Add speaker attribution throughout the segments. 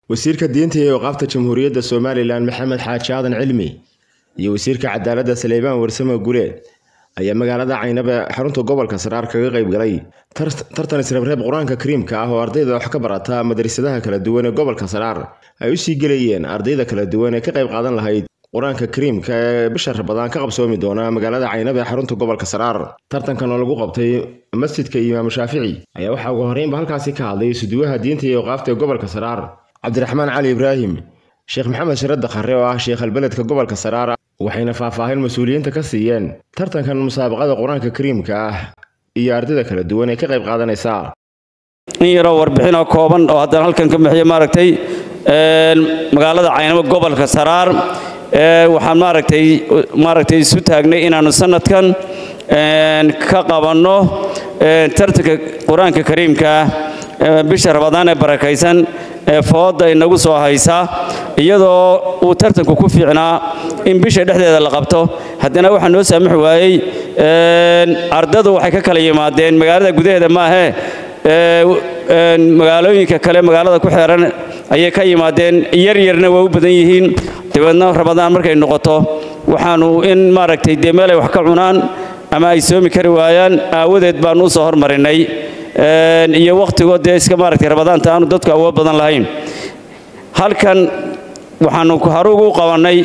Speaker 1: wasiirka diinta iyo waqafta jamhuuriyadda Soomaaliland Maxamed Xaaji Aadan Cilmi iyo wasiirka cadaaladda Saleebaan Warsame Guleed ayaa magaalada Caynaba xarunta gobolka Saraar kaga qayb galay tartan isreebreeb Quraanka Kariimka ah oo ardayda wax ka barata madrasadaha kala duwan ee gobolka Saraar ay u sii galayeen ardayda kala duwan ee ka qayb qaadan lahayd Quraanka Kariimka ee bisha Ramadaan ka qabsoomi doona magaalada Caynaba xarunta gobolka Saraar. Tartankan oo lagu qabtay masjidka Imaam Shaafici ayaa waxa ugu horeyn halkaasi ka hadlay suduwaha diinta iyo waqafta gobolka Saraar Cabdiraxmaan Cali Ibraahim Sheekh Maxamed Sharada Qarre oo ah Sheekh Albeledka gobolka Saraar waxayna faahfaahin mas'uuliyiinta ka siiyeen tartankan musaabaqada Quraanka Kariimka ah iyo ardayda kala duwan ee ka qayb qaadanaysa.
Speaker 2: in yaro warbixin kooban oo haddana halkan ka bixiyo magaalada Caynaba gobolka Saraar waxaan maaragtay isu taagnay inaanu sanadkan ka qabanno tartanka Quraanka Kariimka bisha Ramadaan ee barakaysan fooda inagu soo haysa iyadoo uu tartanku ku fiicnaa in bisha dhexdeeda la qabto haddana waxa noo saamax waayay ardadu waxay ka kala yimaadeen magaalada gudaheeda ma aha magaalooyinka kale magaalada ku xeeran ayay ka yimaadeen yaryarna waa u badan yihiin dibadna Ramadaan markay noqoto waxaanu in maaragtay deemelay wax ka cunaan ama ay soomi kari waayaan aawadeed baan u soo hormarinay iyo waqtigood iska maaragtay Ramadaanta aanu dadku awood badan lahayn halkan waxaanu ku haruugu qabanay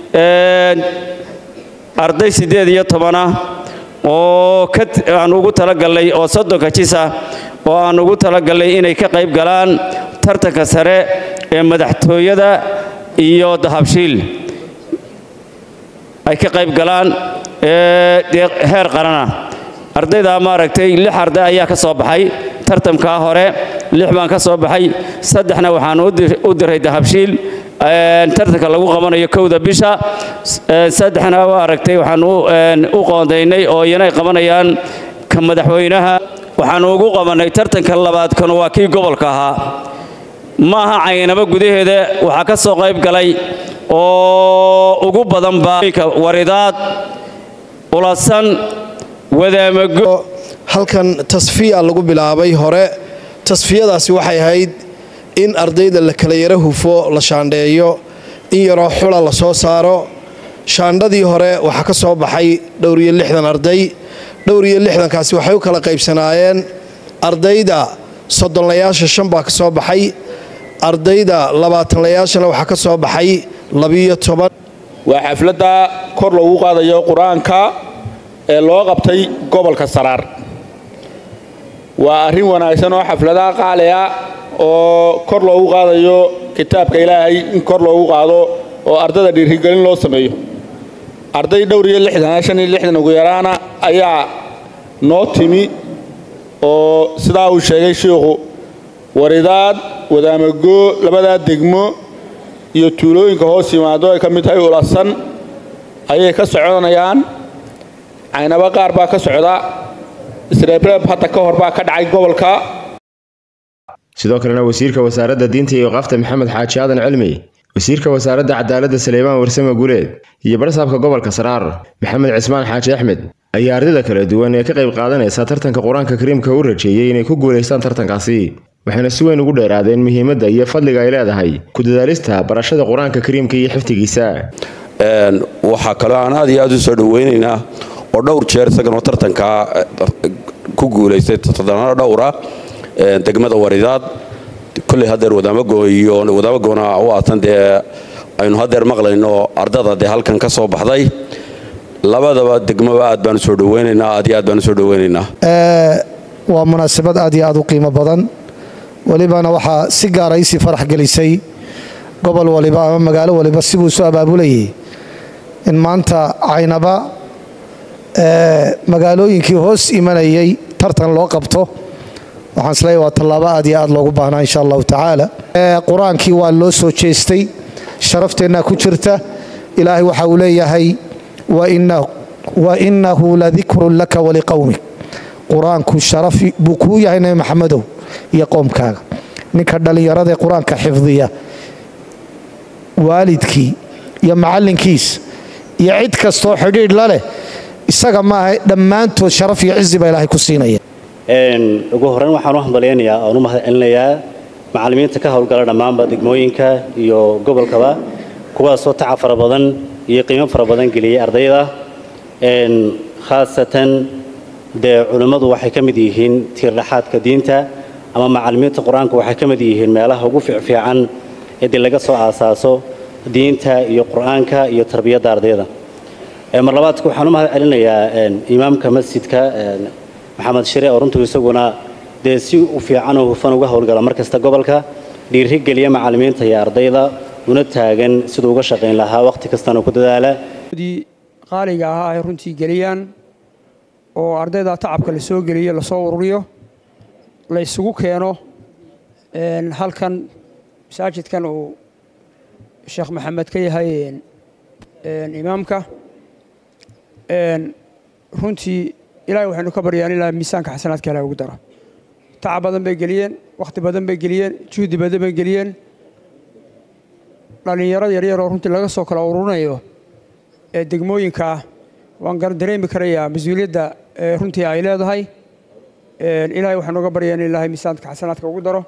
Speaker 2: arday 18 ah oo aan ugu talagalay oo 30 jisa oo aan ugu talagalay inay ka qayb galaan tartanka sare ee madaxtooyada iyo dahabshiil ay ka qayb galaan heer qarana ardayda maaragtay 6 arday ayaa ka soo baxay tartanka hore 6 baan ka soo baxay 3na waxaan u diray dahabshiil tartanka lagu qabanayo 1 bisha 3na maaragtay waxaan u qoondaynay oo inay qabanayaan ka madaxweynaha waxaan ugu qabanay tartanka labaad kan waa kii gobolka ahaa maaha Caynaba gudaheeda waxa ka soo qayb galay oo ugu badan baa waridaad ulasan wadaamago
Speaker 3: halkan tasfiya lagu bilaabay hore tasfiyadaasi waxay ahayd in ardayda la kala yara hufo la shaandheeyo in yaro xula la soo saaro shaandadii hore waxa ka soo baxay dhowr iyo 60 arday dhowr iyo 60 kaasi waxay u kala qaybsanaayeen ardayda 30layaasha 5 baa ka soo baxay ardayda 20layaashana waxa ka soo baxay 12
Speaker 4: waa xafladda kor loogu qaadayo quraanka ee loo qabtay gobolka Saraar waa arrin wanaagsan oo xafladaha qaaliya oo kor loogu qaadayo kitaabka Ilaahay in kor loogu qaado oo ardayda dhiirigelin loo sameeyo arday dhowr iyo 60 ugu yaraana ayaa noo timi oo sidaa uu sheegay sheekhu waridaad wadaamago labada degmo iyo tuulooyinka hoos yimaado ay ka mid tahay ulasan ayay ka soconayaan Caynaba qaar baa ka socda isreebreeb hadda ka hor baa ka dhacay gobolka
Speaker 1: sidoo kalena wasiirka wasaaradda diinta iyo waqafta Maxamed Xaaji Aadan Cilmi wasiirka wasaaradda cadaaladda Saleebaan Warsame Guleed iyo barsaabka gobolka Saraar Maxamed Cismaan Xaaji Axmed ayaa ardayda kala duwan ee ka qayb qaadanaysa tartanka Quraanka Kariimka u rajeeyay inay ku guuleystaan tartankaasi waxayna si weyn ugu dheeraadeen muhiimadda iyo fadliga ay leedahay ku dadaalista barashada Quraanka Kariimka iyo xifdigiisa
Speaker 5: waxa kale aan aad iyo aad u soo dhaweynaynaa oo dhowr jeer isagana tartanka ku guuleystay toddobaad dhowr ah degmada waridaad kulli hadeer wadaamagoona oo aatan aynu hadeer maqlayno ardada halkan ka soo baxday labadaba degmaba aad baan soo dhaweynaynaa aad iyo aad baan soo dhaweynaynaa
Speaker 6: waa munaasabad aad iyo aad u qiimo badan walibana waxa si gaar ah si farax gelisay gobol waliba ama magaalo waliba si uu soo abaabulayay in maanta Caynaba magaalooyinkii hoos imanayay tartan loo qabto waxaan isleeyahay waa tallaabo aad iyo aad loogu baahnaa insha Allah tacaala quraankii waa loo soo jeestay sharafteena ku jirta ilaahay waxa uu leeyahay wa innahu la dhikrun laka wa liqawmik quraanku sharaf buu ku yahay nabi maxamedow iyo qoomkaaga ninka dhalinyarada quraanka xifdiya waalidkii iyo macalinkiis iyo cid kasto xidhiidh la leh isaga ma dhammaantood sharaf iyo cizi baa ilaahay ku siinaya
Speaker 7: ugu horreyn waxaan u hambaleynayaa oo u mahadcelinayaa macallimiinta ka howlgala dhammaanba degmooyinka iyo gobolkaba kuwaasoo tacab fara badan iyo qiimo fara badan geliyay ardayda khaasatan dee culimmadu waxay ka mid yihiin tiirdhaxaadka diinta ama macallimiinta qur-aanku waxay ka mid yihiin meelaha ugu fiican ee dee laga soo aasaaso diinta iyo qur-aanka iyo tarbiyadda ardayda mar labaadka waxaan u mahad celinayaa imaamka masjidka maxamed shire oo runtii isaguna dee si u fiican oo hufan uga howlgala markasta gobolka dhiirigeliya macallimiinta iyo ardayda una taagan siduu uga shaqayn lahaa waqti kastana ku dadaala
Speaker 8: qaaliga ahaa ay runtii geliyaan oo ardayda tacabka la soo geliyo la soo ururiyo la isugu keeno halkan masaajidkan uu sheekh maxamed ka yahay imaamka runtii ilaahay waxaynu ka baryaan ilaa miisaanka xasanaadka ilaahay ugu daro tacab badan bay geliyeen waqti badan bay geliyeen juhdi badan bay geliyeen dhalinyarada yaryar oo runtii laga soo kala ururinayo ee degmooyinka waan dareemi karayaa mas-uuliyadda runtii ay leedahay ilaahay waxaan uga baryaa in ilaahay miisaanka xasanaadka ugu daro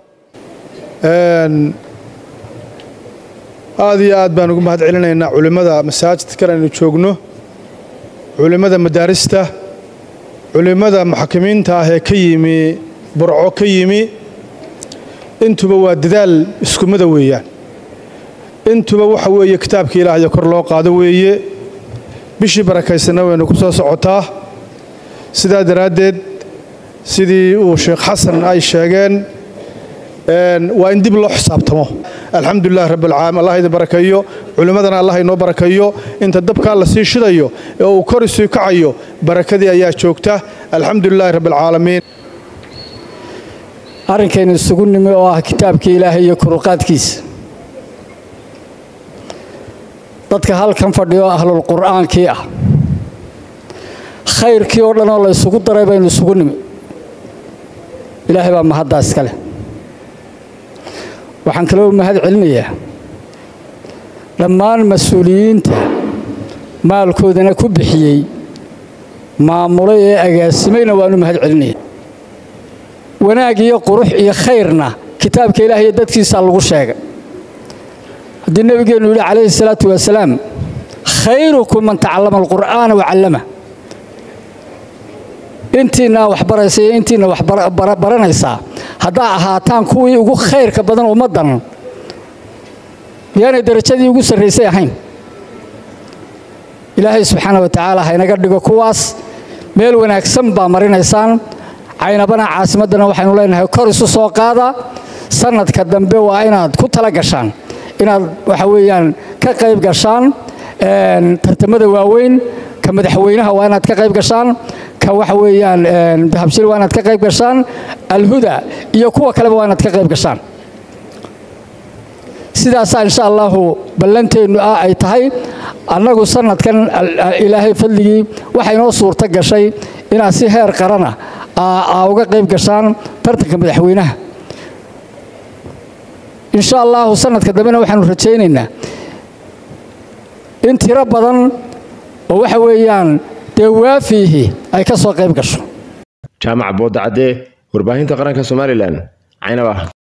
Speaker 3: aad iyo aad baan ugu mahad celinaynaa culimmada masaajidkan aynu joogno culimmada madaarista culimmada muxakimiinta ah ee ka yimi burco ka yimi intuba waa dadaal iskumada weeyaan intuba waxa weeye kitaabka ilaahay kor loo qaado weeye bishii barakaysana waynu ku soo socotaa sidaa daraaddeed sidii uu sheekh xasan ay sheegeen waa in dib loo xisaabtamo alxamdulilah rabbilcaalamiin allah idin barakeeyo culimmadana allah inoo barakeeyo inta dabkaa la sii shidayo ee uu kor isii kacayo barakadii ayaa joogta alxamdulilahi rabbilcaalamiin
Speaker 9: arrinkaynu isugu nimi oo ah kitaabkii ilaahay iyo kuruqaadkiisa dadka halkan fadhiyo ahlul qur'aankii ah khayrkii oo dhan oo la isugu daray baynu isugu nimi ilaahay baa mahaddaas iska leh waxaan kaloo mahad celinayaa dhammaan mas-uuliyiinta maalkoodana ku bixiyey maamulay ee agaasimayna waanu mahad celinaya wanaag iyo qurux iyo khayrna kitaabka ilaahay iyo dadkiisaa lagu sheegay haddii nabigeennu yidhi calayhi salaatu wasalaam khayrukum man tacallama alqur'aana wacallama intiina wax baraysa iyo intiina wax baranaysaa haddaa ahaataan kuwii ugu khayrka badan ummaddan miyaanay darajadii ugu sarraysay ahayn ilaahay subxaana wa tacaala haynaga dhigo kuwaas meel wanaagsan baa marinaysaan caynabana caasimaddana waxaynu leenahay kor isu soo qaada sanadka dambe waa inaad ku tala gashaan inaad waxa weeyaan ka qayb gashaan tartamada waaweyn ka madaxweynaha waa inaad ka qayb gashaan ka waxa weeyaan dahabshil waa inaad ka qayb gashaan alhuda iyo kuwa kaleba waa inaad ka qayb gashaan sidaasaa insha allahu ballanteennu ay tahay annagu sanadkan ilaahay fadligii waxay noo suurto gashay inaad si heer qarana uga qayb gashaan tartanka madaxweynaha insha allahu sanadka dambena waxaanu rajaynaynaa in tiro badan oo waxa weeyaan dee waafiihi ay ka soo qayb gasho
Speaker 1: jaamac boodacadee warbaahinta qaranka Soomaaliland caynaba